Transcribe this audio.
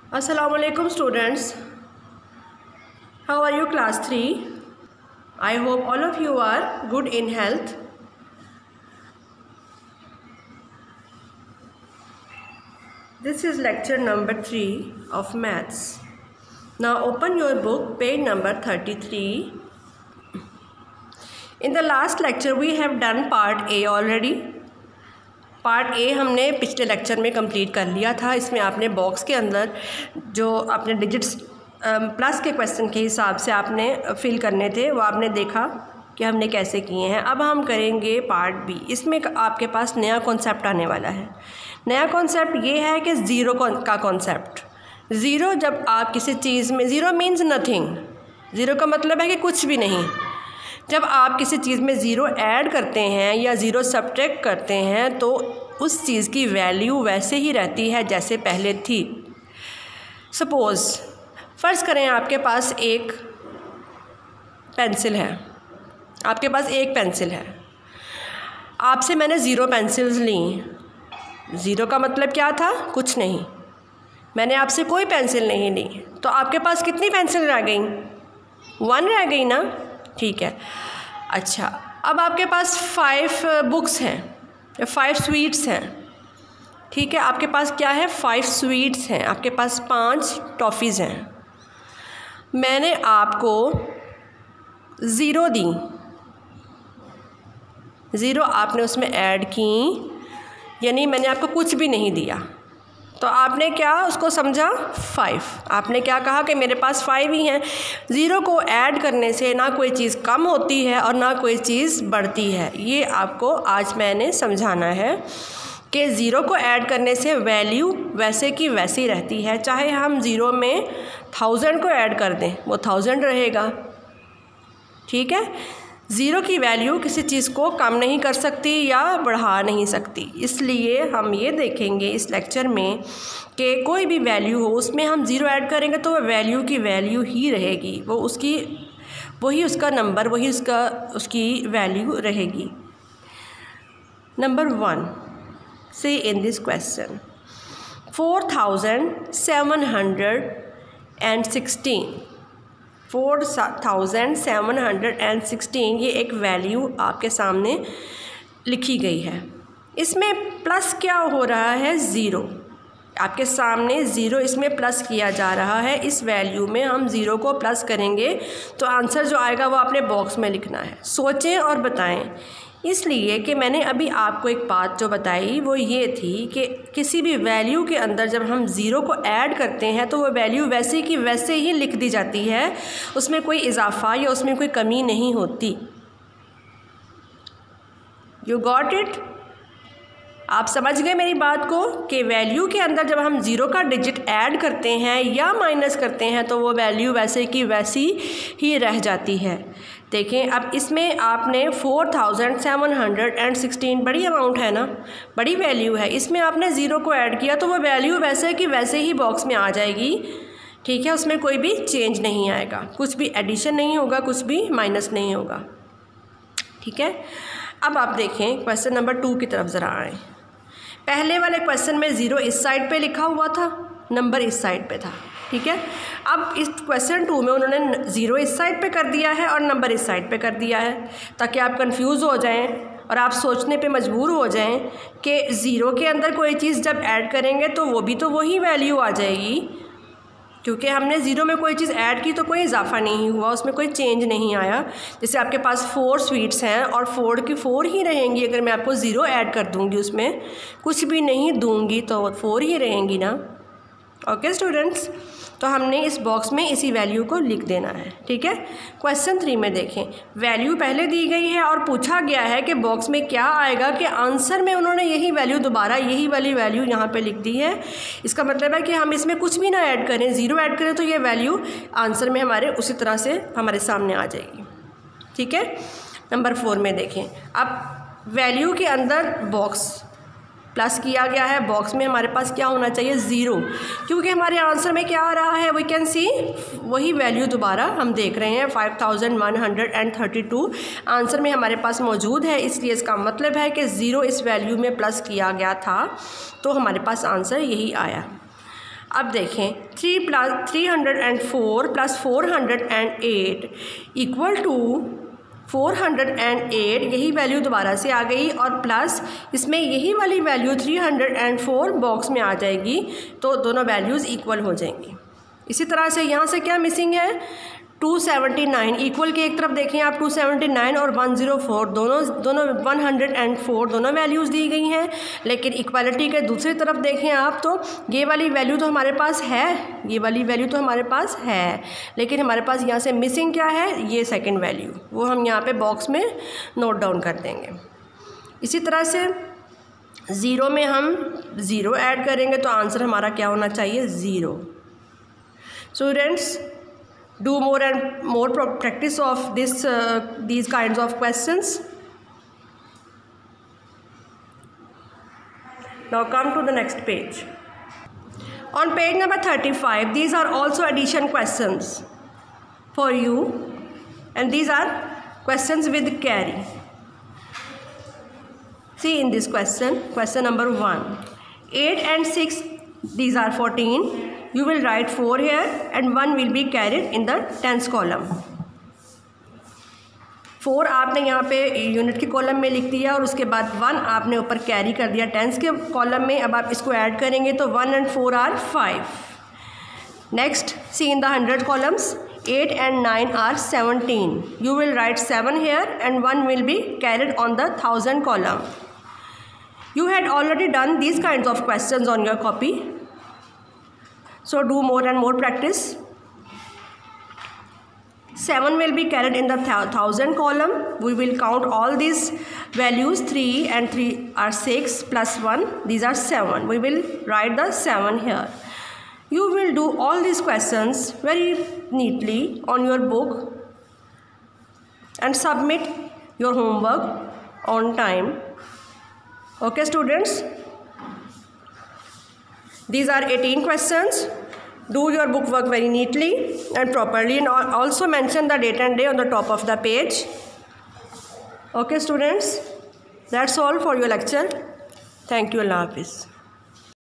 Assalamualaikum students. How are you class 3? I hope all of you are good in health. This is lecture number 3 of maths. Now open your book, page number 33. In the last lecture we have done part A already. Part A हमने पिछले lecture में complete कर लिया था। इसमें आपने box के अंदर जो आपने डिजिट्स प्लस के क्वेश्चन के हिसाब से आपने फिल करने थे वो आपने देखा कि हमने कैसे किए हैं। अब हम करेंगे पार्ट बी। इसमें आपके पास नया कॉन्सेप्ट आने वाला है। नया कॉन्सेप्ट ये है कि ज़ीरो का कॉन्सेप्ट। ज़ीरो जब आप किसी चीज़ में, ज़ीरो मीन्स नथिंग, ज़ीरो का मतलब है कि कुछ भी नहीं। जब आप किसी चीज़ में ज़ीरो ऐड करते हैं या ज़ीरो सब्ट्रैक्ट करते हैं तो उस चीज़ की वैल्यू वैसे ही रहती है जैसे पहले थी। सपोज़ फ़र्ज़ करें आपके पास एक पेंसिल है, आपके पास एक पेंसिल है, आपसे मैंने ज़ीरो पेंसिल्स ली। ज़ीरो का मतलब क्या था? कुछ नहीं। मैंने आपसे कोई पेंसिल नहीं ली, तो आपके पास कितनी पेंसिल रह गई? 1 रह गई ना। ठीक है। अच्छा, अब आपके पास 5 बुक्स हैं, 5 स्वीट्स हैं। ठीक है, आपके पास क्या है? 5 स्वीट्स हैं, आपके पास 5 टॉफ़ीज़ हैं। मैंने आपको ज़ीरो दी, ज़ीरो आपने उसमें ऐड की, यानी मैंने आपको कुछ भी नहीं दिया। तो आपने क्या उसको समझा? 5। आपने क्या कहा कि मेरे पास 5 ही हैं। ज़ीरो को ऐड करने से ना कोई चीज़ कम होती है और ना कोई चीज़ बढ़ती है। ये आपको आज मैंने समझाना है कि ज़ीरो को ऐड करने से वैल्यू वैसे की वैसी रहती है। चाहे हम ज़ीरो में 1000 को ऐड कर दें, वो 1000 रहेगा। ठीक है। ज़ीरो की वैल्यू किसी चीज़ को कम नहीं कर सकती या बढ़ा नहीं सकती। इसलिए हम ये देखेंगे इस लेक्चर में कि कोई भी वैल्यू हो उसमें हम ज़ीरो ऐड करेंगे तो वह वैल्यू की वैल्यू ही रहेगी, वो उसकी वही उसका नंबर, वही उसकी वैल्यू रहेगी। नंबर 1 से इन दिस क्वेश्चन 4716 4716 ये एक वैल्यू आपके सामने लिखी गई है। इसमें प्लस क्या हो रहा है? ज़ीरो। आपके सामने ज़ीरो इसमें प्लस किया जा रहा है। इस वैल्यू में हम ज़ीरो को प्लस करेंगे तो आंसर जो आएगा वो आपने बॉक्स में लिखना है। सोचें और बताएं। इसलिए कि मैंने अभी आपको एक बात जो बताई वो ये थी कि किसी भी वैल्यू के अंदर जब हम ज़ीरो को ऐड करते हैं तो वो वैल्यू वैसे की वैसे ही लिख दी जाती है, उसमें कोई इजाफा या उसमें कोई कमी नहीं होती। You got it? आप समझ गए मेरी बात को कि वैल्यू के अंदर जब हम ज़ीरो का डिजिट ऐड करते हैं या माइनस करते हैं तो वो वैल्यू वैसे की वैसी ही रह जाती है। देखें, अब इसमें आपने 4716 बड़ी अमाउंट है ना, बड़ी वैल्यू है। इसमें आपने ज़ीरो को ऐड किया तो वो वैल्यू वैसे की वैसे ही बॉक्स में आ जाएगी। ठीक है, उसमें कोई भी चेंज नहीं आएगा, कुछ भी एडिशन नहीं होगा, कुछ भी माइनस नहीं होगा। ठीक है। अब आप देखें क्वेश्चन नंबर 2 की तरफ ज़रा आएँ। पहले वाले क्वेश्चन में ज़ीरो इस साइड पे लिखा हुआ था, नंबर इस साइड पे था। ठीक है। अब इस क्वेश्चन 2 में उन्होंने ज़ीरो इस साइड पे कर दिया है और नंबर इस साइड पे कर दिया है, ताकि आप कंफ्यूज हो जाएं और आप सोचने पे मजबूर हो जाएं कि ज़ीरो के अंदर कोई चीज़ जब ऐड करेंगे तो वो भी तो वही वैल्यू आ जाएगी, क्योंकि हमने ज़ीरो में कोई चीज़ ऐड की तो कोई इजाफा नहीं हुआ, उसमें कोई चेंज नहीं आया। जैसे आपके पास 4 स्वीट्स हैं और 4 की 4 ही रहेंगी। अगर मैं आपको ज़ीरो ऐड कर दूंगी, उसमें कुछ भी नहीं दूंगी तो 4 ही रहेंगी ना। ओके स्टूडेंट्स, तो हमने इस बॉक्स में इसी वैल्यू को लिख देना है। ठीक है। क्वेश्चन 3 में देखें, वैल्यू पहले दी गई है और पूछा गया है कि बॉक्स में क्या आएगा, कि आंसर में उन्होंने यही वैल्यू दोबारा यही वाली वैल्यू यहाँ पे लिख दी है। इसका मतलब है कि हम इसमें कुछ भी ना ऐड करें, ज़ीरो ऐड करें तो ये वैल्यू आंसर में हमारे उसी तरह से हमारे सामने आ जाएगी। ठीक है। नंबर 4 में देखें, अब वैल्यू के अंदर बॉक्स प्लस किया गया है, बॉक्स में हमारे पास क्या होना चाहिए? ज़ीरो, क्योंकि हमारे आंसर में क्या आ रहा है? वी कैन सी वही वैल्यू दोबारा हम देख रहे हैं 5132 आंसर में हमारे पास मौजूद है। इसलिए इसका मतलब है कि ज़ीरो इस वैल्यू में प्लस किया गया था तो हमारे पास आंसर यही आया। अब देखें 304 प्लस 408 इक्वल टू 408, यही वैल्यू दोबारा से आ गई और प्लस इसमें यही वाली वैल्यू 304 बॉक्स में आ जाएगी, तो दोनों वैल्यूज़ इक्वल हो जाएंगी। इसी तरह से यहाँ से क्या मिसिंग है, 279 इक्वल के एक तरफ देखें आप 279 और 104 दोनों 104 दोनों वैल्यूज़ दी गई हैं, लेकिन इक्वालिटी के दूसरी तरफ देखें आप तो ये वाली वैल्यू तो हमारे पास है, ये वाली वैल्यू तो हमारे पास है, लेकिन हमारे पास यहाँ से मिसिंग क्या है, ये सेकंड वैल्यू, वो हम यहाँ पे बॉक्स में नोट डाउन कर देंगे। इसी तरह से ज़ीरो में हम ज़ीरो ऐड करेंगे तो आंसर हमारा क्या होना चाहिए, zero. Students, do more and more practice of these kinds of questions. Now come to the next page. On page number 35, these are also addition questions for you, and these are questions with carry. See in this question, question number 1, 8 and 6, these are 14. You will write 4 here and 1 will be carried in the tens column. 4 आपने यहाँ पे unit के column में लिख दिया और उसके बाद 1 आपने ऊपर कैरी कर दिया टेंस के कॉलम में। अब आप इसको ऐड करेंगे तो 1 and 4 are 5. Next C in the 100 columns, 8 and 9 are 17. You will write 7 here and 1 will be carried on the 1000 column. You had already done these kinds of questions on your copy. So do more and more practice. 7 will be carried in the 1000 column. We will count all these values, 3 and 3 are 6 plus 1. These are 7. We will write the 7 here. You will do all these questions very neatly on your book and submit your homework on time. Okay, students? These are 18 questions. Do your book work very neatly and properly, and also mention the date and day on the top of the page. Okay, students? That's all for your lecture. Thank you. Allah Hafiz.